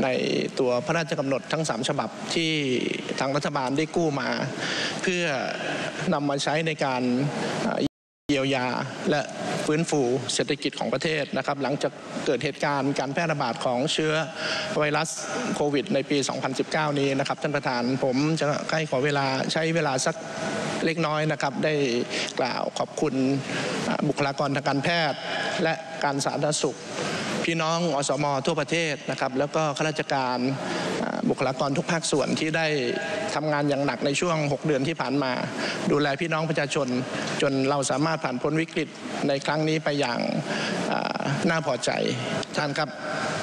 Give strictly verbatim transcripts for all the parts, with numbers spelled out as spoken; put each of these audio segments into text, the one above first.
ในตัวพระราชกำหนดทั้งสามฉบับที่ทางรัฐบาลได้กู้มาเพื่อนำมาใช้ในการเยียวยาและฟื้นฟูเศรษฐกิจของประเทศนะครับหลังจากเกิดเหตุการณ์การแพร่ระบาดของเชื้อไวรัสโควิดในปี สองพันสิบเก้า นี้นะครับท่านประธานผมจะให้ขอเวลาใช้เวลาสักเล็กน้อยนะครับได้กล่าวขอบคุณบุคลากรทางการแพทย์และการสาธารณสุขพี่น้องอสม.ทั่วประเทศนะครับแล้วก็ข้าราชการบุคลากรทุกภาคส่วนที่ได้ทำงานอย่างหนักในช่วงหกเดือนที่ผ่านมาดูแลพี่น้องประชาชนจนเราสามารถผ่านพ้นวิกฤตในครั้งนี้ไปอย่างน่าพอใจท่านครับ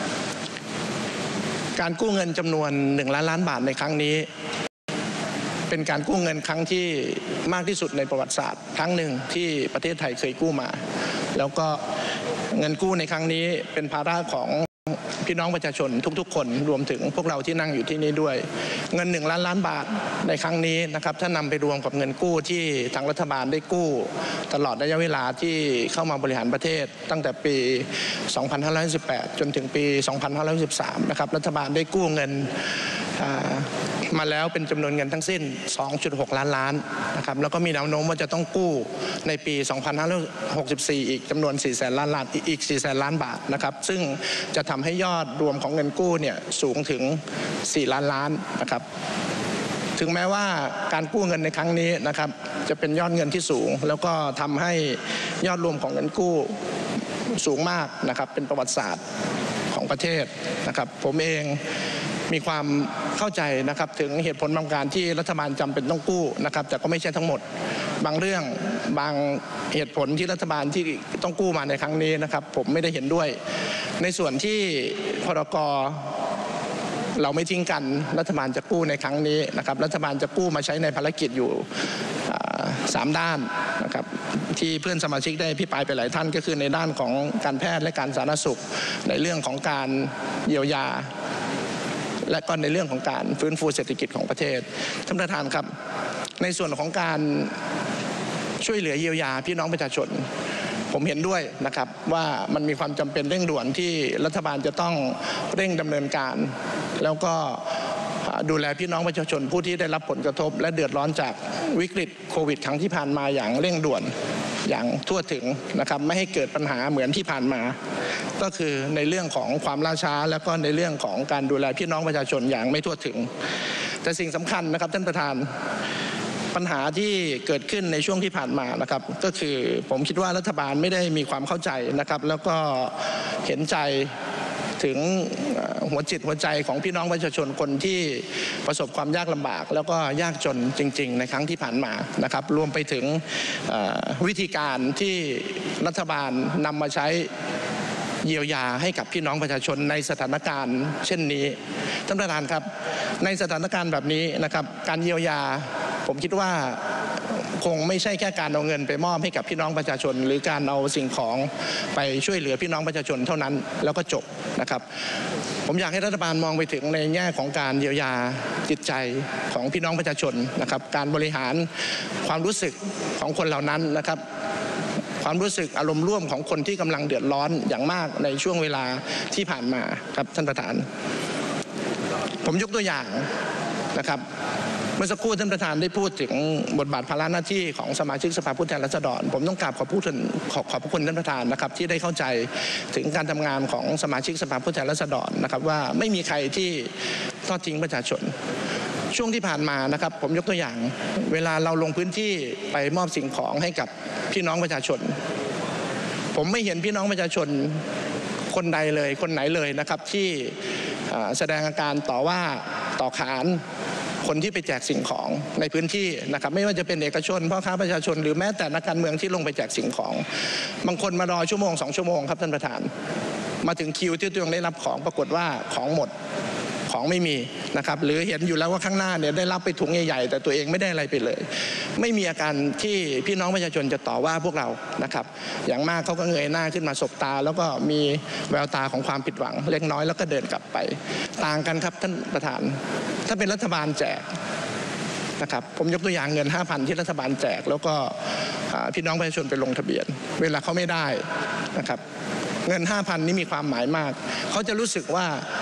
การกู้เงินจำนวนหนึ่งล้านล้านบาทในครั้งนี้เป็นการกู้เงินครั้งที่มากที่สุดในประวัติศาสตร์ครั้งหนึ่งที่ประเทศไทยเคยกู้มาแล้วก็เงินกู้ในครั้งนี้เป็นภาระของพี่น้องประชาชนทุกๆคนรวมถึงพวกเราที่นั่งอยู่ที่นี่ด้วยเงินหนึ่งล้านล้านบาทในครั้งนี้นะครับถ้านำไปรวมกับเงินกู้ที่ทางรัฐบาลได้กู้ตลอดระยะเวลาที่เข้ามาบริหารประเทศตั้งแต่ปี สองพันห้าร้อยสิบแปด จนถึงปี สองพันห้าร้อยสิบสาม นะครับรัฐบาลได้กู้เงินมาแล้วเป็นจำนวนเงินทั้งสิ้น สองจุดหกล้านล้านนะครับแล้วก็มีแนวโน้มว่าจะต้องกู้ในปี สองพันห้าร้อยหกสิบสี่ อีกจำนวน สี่แสนล้านล้านอีก สี่แสนล้านบาทนะครับซึ่งจะทำให้ยอดรวมของเงินกู้เนี่ยสูงถึง สี่ล้านล้านนะครับถึงแม้ว่าการกู้เงินในครั้งนี้นะครับจะเป็นยอดเงินที่สูงแล้วก็ทำให้ยอดรวมของเงินกู้สูงมากนะครับเป็นประวัติศาสตร์ของประเทศนะครับผมเองมีความเข้าใจนะครับถึงเหตุผลบางการที่รัฐบาลจำเป็นต้องกู้นะครับแต่ก็ไม่ใช่ทั้งหมดบางเรื่องบางเหตุผลที่รัฐบาลที่ต้องกู้มาในครั้งนี้นะครับผมไม่ได้เห็นด้วยในส่วนที่พรก.เราไม่ทิ้งกันรัฐบาลจะกู้ในครั้งนี้นะครับรัฐบาลจะกู้มาใช้ในภารกิจอยู่สามด้านนะครับที่เพื่อนสมาชิกได้พิปรายไปหลายท่านก็คือในด้านของการแพทย์และการสาธารณสุขในเรื่องของการเยียวยาและก็ในเรื่องของการฟื้นฟูเศรษฐกิจของประเทศท่านประธานครับในส่วนของการช่วยเหลือเยียวยาพี่น้องประชาชนผมเห็นด้วยนะครับว่ามันมีความจำเป็นเร่งด่วนที่รัฐบาลจะต้องเร่งดำเนินการแล้วก็ดูแลพี่น้องประชาชนผู้ที่ได้รับผลกระทบและเดือดร้อนจากวิกฤตโควิดครั้งที่ผ่านมาอย่างเร่งด่วนอย่างทั่วถึงนะครับไม่ให้เกิดปัญหาเหมือนที่ผ่านมาก็คือในเรื่องของความล่าช้าแล้วก็ในเรื่องของการดูแลพี่น้องประชาชนอย่างไม่ทั่วถึงแต่สิ่งสำคัญนะครับท่านประธานปัญหาที่เกิดขึ้นในช่วงที่ผ่านมานะครับก็คือผมคิดว่ารัฐบาลไม่ได้มีความเข้าใจนะครับแล้วก็เห็นใจถึงหัวจิตหัวใจของพี่น้องประชาชนคนที่ประสบความยากลำบากแล้วก็ยากจนจริงๆในครั้งที่ผ่านมานะครับรวมไปถึงวิธีการที่รัฐบาลนำมาใช้เยียวยาให้กับพี่น้องประชาชนในสถานการณ์เช่นนี้ท่านประธานครับในสถานการณ์แบบนี้นะครับการเยียวยาผมคิดว่าคงไม่ใช่แค่การเอาเงินไปมอบให้กับพี่น้องประชาชนหรือการเอาสิ่งของไปช่วยเหลือพี่น้องประชาชนเท่านั้นแล้วก็จบนะครับผมอยากให้รัฐบาลมองไปถึงในแง่ของการเยียวยาจิตใจของพี่น้องประชาชนนะครับการบริหารความรู้สึกของคนเหล่านั้นนะครับความรู้สึกอารมณ์ร่วมของคนที่กำลังเดือดร้อนอย่างมากในช่วงเวลาที่ผ่านมาครับท่านประธานผมยกตัวอย่างนะครับเมื่อสักครู่ท่านประธานได้พูดถึงบทบาทภาระหน้าที่ของสมาชิกสภาผู้แทนราษฎรผมต้องกราบขอบพูดขอขอบพระคุณท่านประธานนะครับที่ได้เข้าใจถึงการทำงานของสมาชิกสภาผู้แทนราษฎรนะครับว่าไม่มีใครที่ทอดทิ้งประชาชนช่วงที่ผ่านมานะครับผมยกตัวอย่างเวลาเราลงพื้นที่ไปมอบสิ่งของให้กับพี่น้องประชาชนผมไม่เห็นพี่น้องประชาชนคนใดเลยคนไหนเลยนะครับที่แสดงอาการต่อว่าต่อขานคนที่ไปแจกสิ่งของในพื้นที่นะครับไม่ว่าจะเป็นเอกชนพ่อค้าประชาชนหรือแม้แต่นักการเมืองที่ลงไปแจกสิ่งของบางคนมารอชั่วโมงสองชั่วโมงครับท่านประธานมาถึงคิวที่ตัวเองได้รับของปรากฏว่าของหมดของไม่มีนะครับหรือเห็นอยู่แล้วว่าข้างหน้าเนี่ยได้รับไปถุงใหญ่ๆแต่ตัวเองไม่ได้อะไรไปเลยไม่มีอาการที่พี่น้องประชาชนจะต่อว่าพวกเรานะครับอย่างมากเขาก็เงยหน้าขึ้นมาสบตาแล้วก็มีแววตาของความผิดหวังเล็กน้อยแล้วก็เดินกลับไปต่างกันครับท่านประธานถ้าเป็นรัฐบาลแจกนะครับผมยกตัวอย่างเงิน ห้าพัน ที่รัฐบาลแจกแล้วก็พี่น้องประชาชนไปลงทะเบียนเวลาเขาไม่ได้นะครับเงิน ห้าพัน นี่มีความหมายมากเขาจะรู้สึกว่า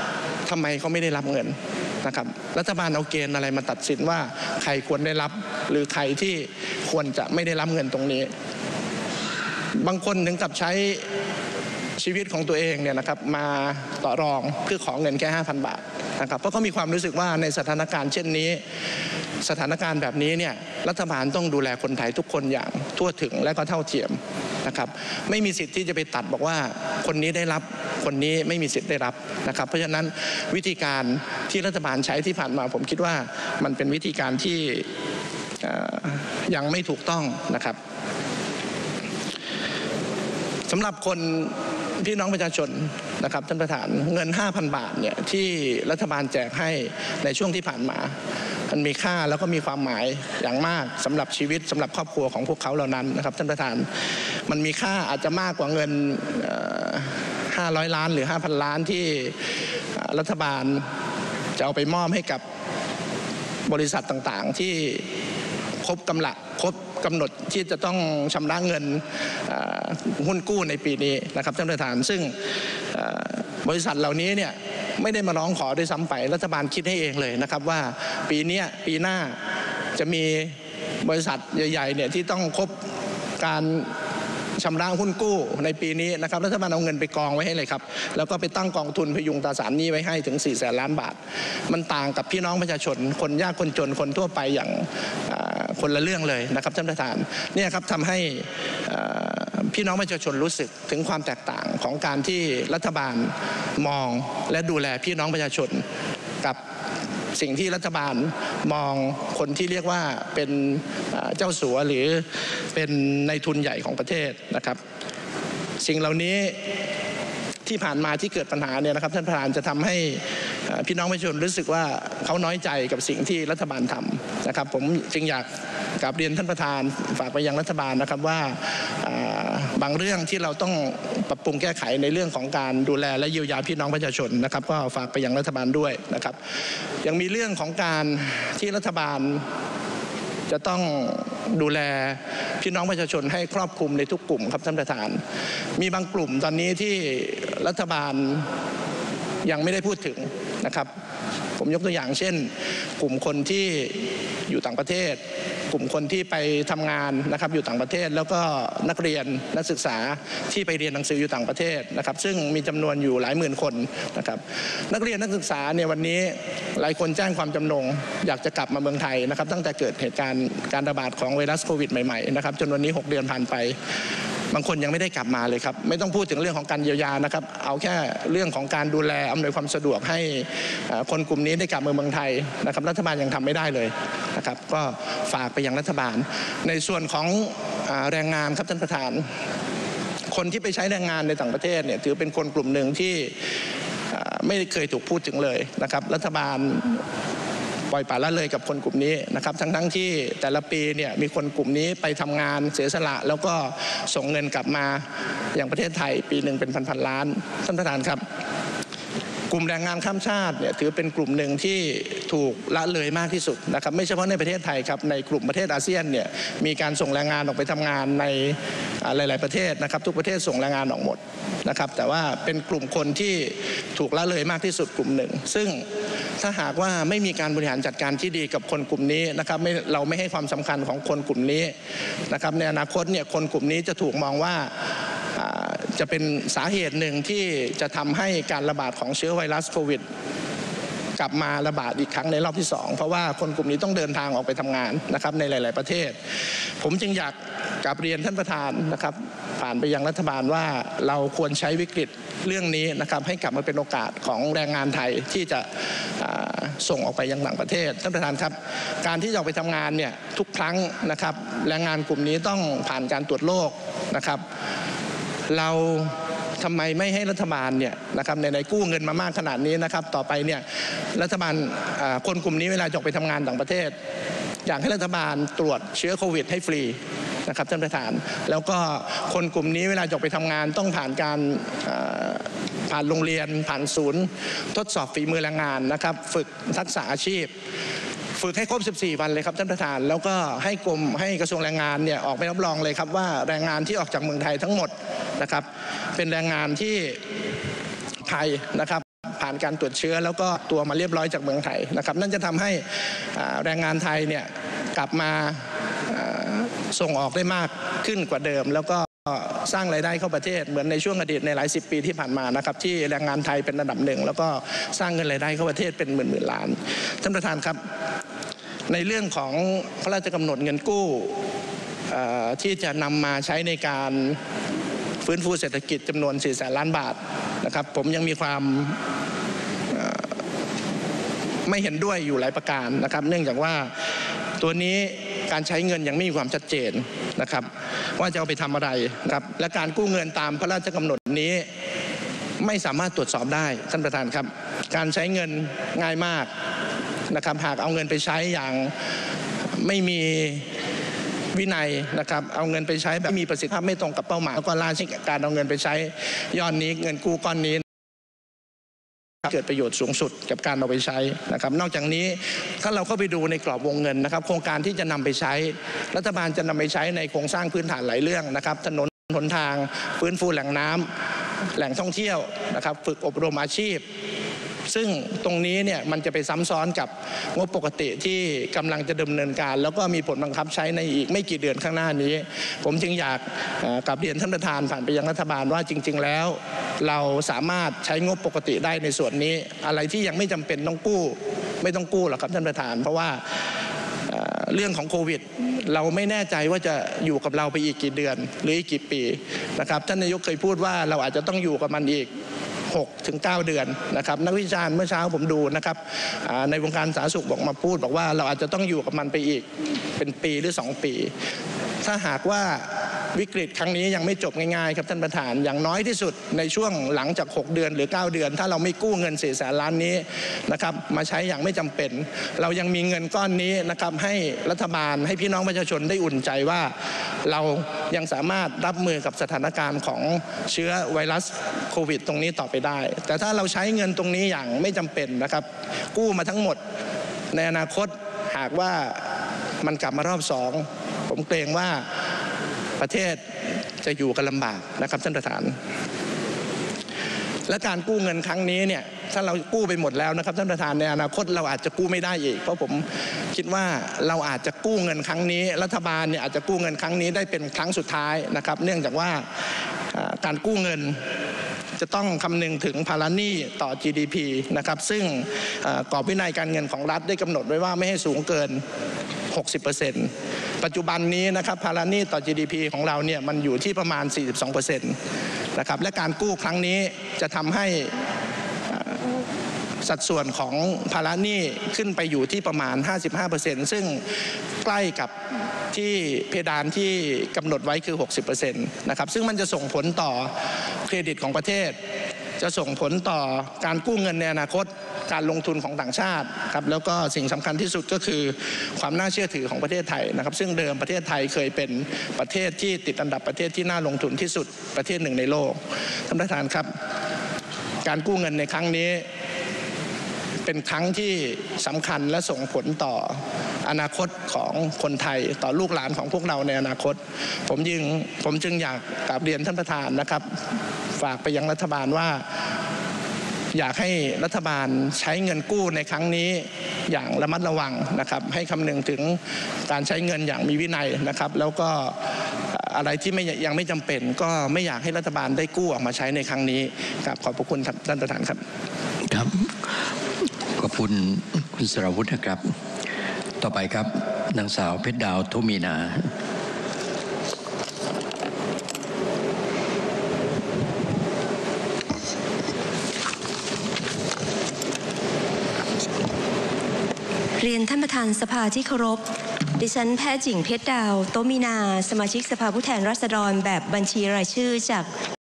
ทำไมเขาไม่ได้รับเงินนะครับรัฐบาลเอาเกณฑ์อะไรมาตัดสินว่าใครควรได้รับหรือใครที่ควรจะไม่ได้รับเงินตรงนี้บางคนถึงกับใช้ชีวิตของตัวเองเนี่ยนะครับมาต่อรองเพื่อขอเงินแค่ ห้าพัน บาทนะครับเพราะเขามีความรู้สึกว่าในสถานการณ์เช่นนี้สถานการณ์แบบนี้เนี่ยรัฐบาลต้องดูแลคนไทยทุกคนอย่างทั่วถึงและก็เท่าเทียมนะครับไม่มีสิทธิ์ที่จะไปตัดบอกว่าคนนี้ได้รับคนนี้ไม่มีสิทธิ์ได้รับนะครับเพราะฉะนั้นวิธีการที่รัฐบาลใช้ที่ผ่านมาผมคิดว่ามันเป็นวิธีการที่ยังไม่ถูกต้องนะครับสำหรับคนพี่น้องประชาชนนะครับท่านประธานเงิน ห้าพัน บาทเนี่ยที่รัฐบาลแจกให้ในช่วงที่ผ่านมามันมีค่าแล้วก็มีความหมายอย่างมากสำหรับชีวิตสำหรับครอบครัวของพวกเขาเหล่านั้นนะครับท่านประธานมันมีค่าอาจจะมากกว่าเงินห้าร้อยล้านหรือ ห้าพัน ล้านที่รัฐบาลจะเอาไปมอบให้กับบริษัทต่างๆที่ครบกำลังครบกำหนดที่จะต้องชำระเงินหุ้นกู้ในปีนี้นะครับท่านประธานซึ่งบริษัทเหล่านี้เนี่ยไม่ได้มาร้องขอด้วยซ้ำไปรัฐบาลคิดให้เองเลยนะครับว่าปีนี้ปีหน้าจะมีบริษัทใหญ่ๆเนี่ยที่ต้องครบการชำระหุ้นกู้ในปีนี้นะครับรัฐบาลเอาเงินไปกองไว้ให้เลยครับแล้วก็ไปตั้งกองทุนพยุงตราสารหนี้ไว้ให้ถึงสี่แสนล้านบาทมันต่างกับพี่น้องประชาชนคนยากคนจนคนทั่วไปอย่างคนละเรื่องเลยนะครับท่านประธานเนี่ยครับทำให้พี่น้องประชาชนรู้สึกถึงความแตกต่างของการที่รัฐบาลมองและดูแลพี่น้องประชาชนกับสิ่งที่รัฐบาลมองคนที่เรียกว่าเป็นเจ้าสัวหรือเป็นนายทุนใหญ่ของประเทศนะครับสิ่งเหล่านี้ที่ผ่านมาที่เกิดปัญหาเนี่ยนะครับท่านประธานจะทำให้พี่น้องประชาชนรู้สึกว่าเขาน้อยใจกับสิ่งที่รัฐบาลทำนะครับผมจึงอยากกราบเรียนท่านประธานฝากไปยังรัฐบาลนะครับว่าบางเรื่องที่เราต้องปรับปรุงแก้ไขในเรื่องของการดูแลและเยียวยาพี่น้องประชาชนนะครับก็ฝากไปยังรัฐบาลด้วยนะครับยังมีเรื่องของการที่รัฐบาลจะต้องดูแลพี่น้องประชาชนให้ครอบคลุมในทุกกลุ่มครับท่านประธานมีบางกลุ่มตอนนี้ที่รัฐบาลยังไม่ได้พูดถึงนะครับผมยกตัวอย่างเช่นกลุ่มคนที่อยู่ต่างประเทศกลุ่มคนที่ไปทำงานนะครับอยู่ต่างประเทศแล้วก็นักเรียนนักศึกษาที่ไปเรียนหนังสืออยู่ต่างประเทศนะครับซึ่งมีจำนวนอยู่หลายหมื่นคนนะครับนักเรียนนักศึกษาเนี่ยวันนี้หลายคนแจ้งความจำนงอยากจะกลับมาเมืองไทยนะครับตั้งแต่เกิดเหตุการณ์การระบาดของไวรัสโควิดใหม่ๆนะครับจนวันนี้หกเดือนผ่านไปบางคนยังไม่ได้กลับมาเลยครับไม่ต้องพูดถึงเรื่องของการเยียวยานะครับเอาแค่เรื่องของการดูแลอำนวยความสะดวกให้คนกลุ่มนี้ได้กลับมาเมืองไทยนะครับรัฐบาลยังทำไม่ได้เลยนะครับก็ฝากไปยังรัฐบาลในส่วนของแรงงานครับท่านประธานคนที่ไปใช้แรงงานในต่างประเทศเนี่ยถือเป็นคนกลุ่มหนึ่งที่ไม่เคยถูกพูดถึงเลยนะครับรัฐบาลปล่อยปละละเลยกับคนกลุ่มนี้นะครับทั้งทั้งที่แต่ละปีเนี่ยมีคนกลุ่มนี้ไปทำงานเสียสละแล้วก็ส่งเงินกลับมาอย่างประเทศไทยปีหนึ่งเป็นพันๆล้านท่านประธานครับกลุ่มแรงงานข้ามชาติเนี่ยถือเป็นกลุ่มหนึ่งที่ถูกละเลยมากที่สุดนะครับไม่เฉพาะในประเทศไทยครับในกลุ่มประเทศอาเซียนเนี่ยมีการส่งแรงงานออกไปทำงานในหลายๆประเทศนะครับทุกประเทศส่งแรงงานออกหมดนะครับแต่ว่าเป็นกลุ่มคนที่ถูกละเลยมากที่สุดกลุ่มหนึ่งซึ่งถ้าหากว่าไม่มีการบริหารจัดการที่ดีกับคนกลุ่มนี้นะครับไม่เราไม่ให้ความสำคัญของคนกลุ่มนี้นะครับในอนาคตเนี่ยคนกลุ่มนี้จะถูกมองว่าจะเป็นสาเหตุหนึ่งที่จะทำให้การระบาดของเชื้อไวรัสโควิดกลับมาระบาดอีกครั้งในรอบที่สองเพราะว่าคนกลุ่มนี้ต้องเดินทางออกไปทำงานนะครับในหลายๆประเทศผมจึงอยากกราบเรียนท่านประธานนะครับผ่านไปยังรัฐบาลว่าเราควรใช้วิกฤตเรื่องนี้นะครับให้กลับมาเป็นโอกาสของแรงงานไทยที่จะส่งออกไปยังต่างประเทศท่านประธานครับการที่จะออกไปทำงานเนี่ยทุกครั้งนะครับแรงงานกลุ่มนี้ต้องผ่านการตรวจโรคนะครับเราทำไมไม่ให้รัฐบาลเนี่ยนะครับในในกู้เงินมามากขนาดนี้นะครับต่อไปเนี่ยรัฐบาลคนกลุ่มนี้เวลาจะออกไปทำงานต่างประเทศอยากให้รัฐบาลตรวจเชื้อโควิดให้ฟรีนะครับท่านประธานแล้วก็คนกลุ่มนี้เวลาจะออกไปทำงานต้องผ่านการผ่านโรงเรียนผ่านศูนย์ทดสอบฝีมือแรงงานนะครับฝึกทักษะอาชีพฝึกให้ครบสิบสี่วันเลยครับท่านประธานแล้วก็ให้กรมให้กระทรวงแรงงานเนี่ยออกไปรับรองเลยครับว่าแรงงานที่ออกจากเมืองไทยทั้งหมดนะครับเป็นแรงงานที่ไทยนะครับผ่านานการตรวจเชื้อแล้วก็ตัวมาเรียบร้อยจากเมืองไทยนะครับนั่นจะทำให้แรงงานไทยเนี่ยกลับมาส่งออกได้มากขึ้นกว่าเดิมแล้วก็สร้างรายได้เข้าประเทศเหมือนในช่วงอดีตในหลายสิบปีที่ผ่านมานะครับที่แรงงานไทยเป็นอันดับหนึ่งแล้วก็สร้างเงินรายได้เข้าประเทศเป็นหมื่นหมื่นล้านท่านประธานครับในเรื่องของพระราชกำหนดเงินกู้ที่จะนำมาใช้ในการฟื้นฟูเศรษฐกิจจำนวนสี่แสนล้านบาทนะครับผมยังมีความไม่เห็นด้วยอยู่หลายประการนะครับเนื่องจากว่าตัวนี้การใช้เงินยังไม่มีความชัดเจนนะครับว่าจะเอาไปทำอะไรนะครับและการกู้เงินตามพระราชกำหนดนี้ไม่สามารถตรวจสอบได้ท่านประธานครับการใช้เงินง่ายมากนะครับหากเอาเงินไปใช้อย่างไม่มีวินัยนะครับเอาเงินไปใช้แบบไม่มีประสิทธิภาพไม่ตรงกับเป้าหมายแล้วก็ล่าช้าการเอาเงินไปใช้ยอดนี้เงินกู้ก้อนนี้เกิดประโยชน์สูงสุดกับการเอาไปใช้นะครับนอกจากนี้ถ้าเราเข้าไปดูในกรอบวงเงินนะครับโครงการที่จะนำไปใช้รัฐบาลจะนำไปใช้ในโครงสร้างพื้นฐานหลายเรื่องนะครับถนนหนทางฟื้นฟูแหล่งน้ำแหล่งท่องเที่ยวนะครับฝึกอบรมอาชีพซึ่งตรงนี้เนี่ยมันจะไปซ้ำซ้อนกับงบปกติที่กำลังจะดำเนินการแล้วก็มีผลบังคับใช้ในอีกไม่กี่เดือนข้างหน้านี้ผมจึงอยากกราบเรียนท่านประธานผ่านไปยังรัฐบาลว่าจริงๆแล้วเราสามารถใช้งบปกติได้ในส่วนนี้อะไรที่ยังไม่จำเป็นต้องกู้ไม่ต้องกู้หรอกครับท่านประธานเพราะว่าเรื่องของโควิดเราไม่แน่ใจว่าจะอยู่กับเราไปอีกกี่เดือนหรืออีกกี่ปีนะครับท่านนายกเคยพูดว่าเราอาจจะต้องอยู่กับมันอีกหกถึงเก้าเดือนนะครับนักวิจารณ์เมื่อเช้าผมดูนะครับในวงการสาธารณสุขบอกมาพูดบอกว่าเราอาจจะต้องอยู่กับมันไปอีกเป็นปีหรือสองปีถ้าหากว่าวิกฤตครั้งนี้ยังไม่จบง่ายๆครับท่านประธานอย่างน้อยที่สุดในช่วงหลังจากหกเดือนหรือเก้าเดือนถ้าเราไม่กู้เงินสี่แสนล้านนี้นะครับมาใช้อย่างไม่จำเป็นเรายังมีเงินก้อนนี้นะครับให้รัฐบาลให้พี่น้องประชาชนได้อุ่นใจว่าเรายังสามารถรับมือกับสถานการณ์ของเชื้อไวรัสโควิดตรงนี้ต่อไปได้แต่ถ้าเราใช้เงินตรงนี้อย่างไม่จำเป็นนะครับกู้มาทั้งหมดในอนาคตหากว่ามันกลับมารอบสองผมเกรงว่าประเทศจะอยู่กันลำบากนะครับท่านประธานและการกู้เงินครั้งนี้เนี่ยถ้าเรากู้ไปหมดแล้วนะครับท่านประธานในอนาคตเราอาจจะกู้ไม่ได้อีกเพราะผมคิดว่าเราอาจจะกู้เงินครั้งนี้รัฐบาลเนี่ยอาจจะกู้เงินครั้งนี้ได้เป็นครั้งสุดท้ายนะครับเนื่องจากว่าการกู้เงินจะต้องคำนึงถึงภาระหนี้ต่อ จี ดี พี นะครับซึ่งกรอบวินัยการเงินของรัฐได้กำหนดไว้ว่าไม่ให้สูงเกิน หกสิบเปอร์เซ็นต์ ปัจจุบันนี้นะครับภาระหนี้ต่อ จี ดี พี ของเราเนี่ยมันอยู่ที่ประมาณ สี่สิบสองเปอร์เซ็นต์ นะครับและการกู้ครั้งนี้จะทำให้สัดส่วนของภาระหนี้ขึ้นไปอยู่ที่ประมาณ ห้าสิบห้าเปอร์เซ็นต์ ซึ่งใกล้กับที่เพดานที่กำหนดไว้คือ หกสิบเปอร์เซ็นต์ นะครับซึ่งมันจะส่งผลต่อเครดิตของประเทศจะส่งผลต่อการกู้เงินในอนาคตการลงทุนของต่างชาติครับแล้วก็สิ่งสำคัญที่สุดก็คือความน่าเชื่อถือของประเทศไทยนะครับซึ่งเดิมประเทศไทยเคยเป็นประเทศที่ติดอันดับประเทศที่น่าลงทุนที่สุดประเทศหนึ่งในโลกท่านประธานครับการกู้เงินในครั้งนี้เป็นครั้งที่สำคัญและส่งผลต่ออนาคตของคนไทยต่อลูกหลานของพวกเราในอนาคตผมจึงผมจึงอยากกราบเรียนท่านประธานนะครับฝากไปยังรัฐบาลว่าอยากให้รัฐบาลใช้เงินกู้ในครั้งนี้อย่างระมัดระวังนะครับให้คำนึงถึงการใช้เงินอย่างมีวินัยนะครับแล้วก็อะไรที่ไม่ยังไม่จำเป็นก็ไม่อยากให้รัฐบาลได้กู้ออกมาใช้ในครั้งนี้ครับขอบพระคุณท่านประธานครับครับขอบคุณคุณสรวุฒินะครับต่อไปครับนางสาวเพชรดาวทุมีนาเรียนท่านประธานสภาที่เคารพดิฉันแพทย์หญิงเพชรดาวโตมีนาสมาชิกสภาผู้แทนราษฎรแบบบัญชีรายชื่อจาก